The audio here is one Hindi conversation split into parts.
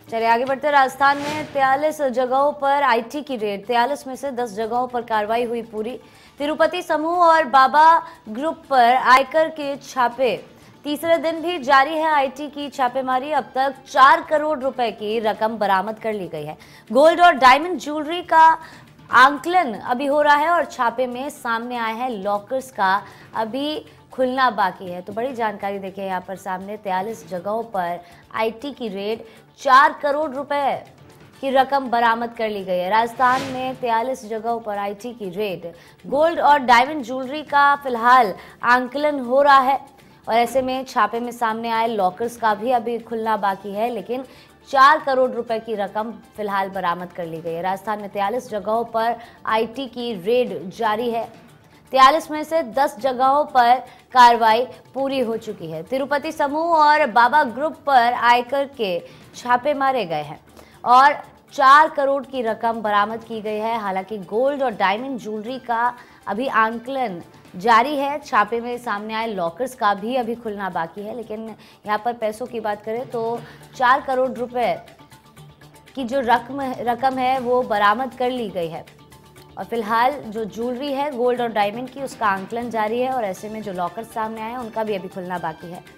चलिए आगे बढ़ते। राजस्थान में 43 जगहों पर आईटी की रेड, 43 में से 10 जगहों पर कार्रवाई हुई पूरी। तिरुपति समूह और बाबा ग्रुप पर आयकर के छापे, तीसरे दिन भी जारी है आईटी की छापेमारी। अब तक 4 करोड़ रुपए की रकम बरामद कर ली गई है। गोल्ड और डायमंड ज्वेलरी का आंकलन अभी हो रहा है और छापे में सामने आया है लॉकर्स का अभी खुलना बाकी है। तो बड़ी जानकारी देखिए यहाँ पर सामने, 43 जगहों पर आईटी की रेड, 4 करोड़ रुपए की रकम बरामद कर ली गई है। राजस्थान में 43 जगहों पर आईटी की रेड, गोल्ड और डायमंड ज्वेलरी का फिलहाल आंकलन हो रहा है और ऐसे में छापे में सामने आए लॉकर्स का भी अभी खुलना बाकी है, लेकिन 4 करोड़ रुपए की रकम फिलहाल बरामद कर ली गई है। राजस्थान में 43 जगहों पर आईटी की रेड जारी है। 43 में से 10 जगहों पर कार्रवाई पूरी हो चुकी है। तिरुपति समूह और बाबा ग्रुप पर आयकर के छापे मारे गए हैं और 4 करोड़ की रकम बरामद की गई है। हालांकि गोल्ड और डायमंड ज्वेलरी का अभी आंकलन जारी है। छापे में सामने आए लॉकर्स का भी अभी खुलना बाकी है, लेकिन यहाँ पर पैसों की बात करें तो 4 करोड़ रुपए की जो रकम है वो बरामद कर ली गई है और फिलहाल जो ज्वेलरी है गोल्ड और डायमंड की, उसका आंकलन जारी है और ऐसे में जो लॉकर्स सामने आए हैं उनका भी अभी खुलना बाकी है।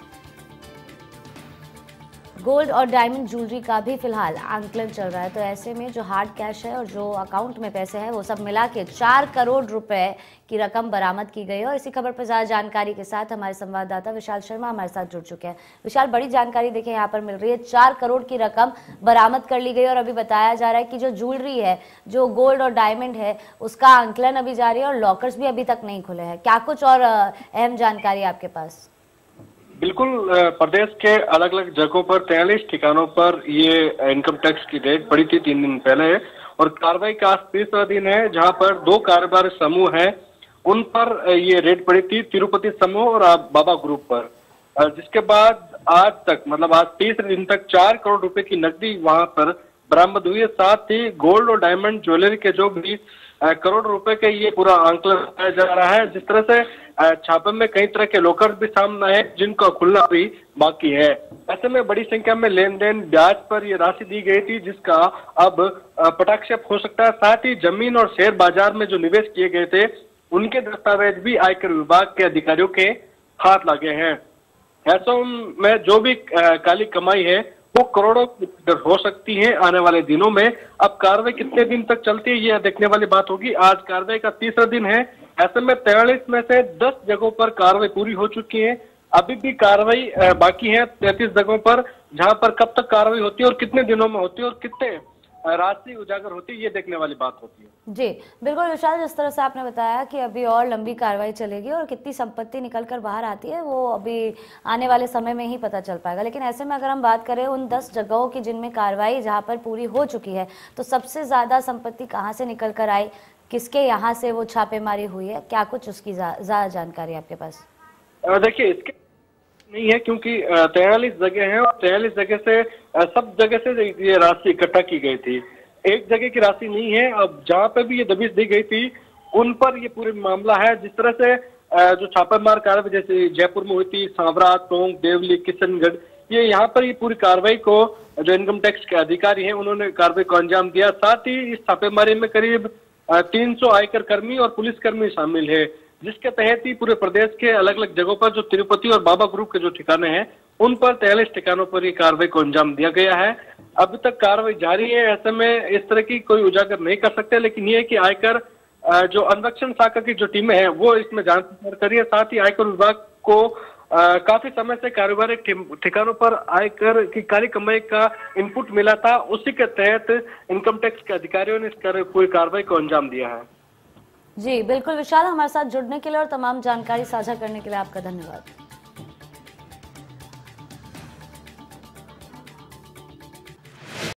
गोल्ड और डायमंड ज्वेलरी का भी फिलहाल आंकलन चल रहा है। तो ऐसे में जो हार्ड कैश है और जो अकाउंट में पैसे हैं वो सब मिला के 4 करोड़ रुपए की रकम बरामद की गई है। और इसी खबर पर ज्यादा जानकारी के साथ हमारे संवाददाता विशाल शर्मा हमारे साथ जुड़ चुके हैं। विशाल, बड़ी जानकारी देखिए यहाँ पर मिल रही है, 4 करोड़ की रकम बरामद कर ली गई और अभी बताया जा रहा है कि जो ज्वेलरी है, जो गोल्ड और डायमंड है, उसका आंकलन अभी जारी है और लॉकर्स भी अभी तक नहीं खुले हैं। क्या कुछ और अहम जानकारी आपके पास? बिल्कुल, प्रदेश के अलग अलग जगहों पर 43 ठिकानों पर ये इनकम टैक्स की रेड पड़ी थी 3 दिन पहले और कार्रवाई का आज तीसरा दिन है, जहां पर 2 कारोबारी समूह हैं उन पर ये रेड पड़ी थी, तिरुपति समूह और बाबा ग्रुप पर, जिसके बाद आज तक मतलब आज तीसरे दिन तक 4 करोड़ रुपए की नकदी वहां पर बरामद हुई है। साथ ही गोल्ड और डायमंड ज्वेलरी के जो भी करोड़ रुपए के ये पूरा आंकलन लगाया जा रहा है। जिस तरह से छापे में कई तरह के लॉकर भी सामने आए जिनका खुलना भी बाकी है। ऐसे में बड़ी संख्या में लेन देन ब्याज पर ये राशि दी गई थी जिसका अब पटाक्षेप हो सकता है। साथ ही जमीन और शेयर बाजार में जो निवेश किए गए थे उनके दस्तावेज भी आयकर विभाग के अधिकारियों के हाथ लगे हैं। ऐसे में जो भी काली कमाई है वो करोड़ों हो सकती है आने वाले दिनों में। अब कार्रवाई कितने दिन तक चलती है ये देखने वाली बात होगी। आज कार्रवाई का तीसरा दिन है। ऐसे में 43 में से 10 जगहों पर कार्रवाई पूरी हो चुकी है। अभी भी कार्रवाई बाकी है 33 जगहों पर, जहां पर कब तक कार्रवाई होती है और कितने दिनों में होती है और कितने राशि उजागर होती है ये देखने वाली बात होती है। जी बिल्कुल विशाल, जिस तरह से आपने बताया कि अभी और लंबी कार्रवाई चलेगी और कितनी संपत्ति निकल कर बाहर आती है वो अभी आने वाले समय में ही पता चल पाएगा। लेकिन ऐसे में अगर हम बात करें उन 10 जगहों की जिनमें कार्रवाई जहां पर पूरी हो चुकी है, तो सबसे ज्यादा संपत्ति कहाँ से निकल कर आई, किसके यहाँ से वो छापेमारी हुई है, क्या कुछ उसकी ज्यादा जानकारी आपके पास? देखिए, इसके नहीं है क्योंकि 43 जगह हैं और 43 जगह से सब जगह से ये राशि इकट्ठा की गई थी। एक जगह की राशि नहीं है। अब जहां पे भी ये दबिश दी गई थी उन पर ये पूरी मामला है। जिस तरह से जो छापेमार कार्रवाई जैसे जयपुर में हुई थी, सांवरा, टोंक, देवली, किशनगढ़, ये यहाँ पर ये पूरी कार्रवाई को जो इनकम टैक्स के अधिकारी हैं उन्होंने कार्रवाई को अंजाम दिया। साथ ही इस छापेमारी में करीब 300 आयकर कर्मी और पुलिसकर्मी शामिल है, जिसके तहत ही पूरे प्रदेश के अलग अलग जगहों पर जो तिरुपति और बाबा ग्रुप के जो ठिकाने हैं उन पर 43 ठिकानों पर ये कार्रवाई को अंजाम दिया गया है। अभी तक कार्रवाई जारी है। ऐसे में इस तरह की कोई उजागर नहीं कर सकते, लेकिन ये है कि आयकर जो अनुरक्षण शाखा की जो टीमें हैं वो इसमें जांच कर रही है। साथ ही आयकर विभाग को काफी समय से कारोबारी ठिकानों पर आयकर की काली कमाई का इनपुट मिला था, उसी के तहत इनकम टैक्स के अधिकारियों ने इस पूरी कार्रवाई को अंजाम दिया है। जी बिल्कुल विशाल, हमारे साथ जुड़ने के लिए और तमाम जानकारी साझा करने के लिए आपका धन्यवाद।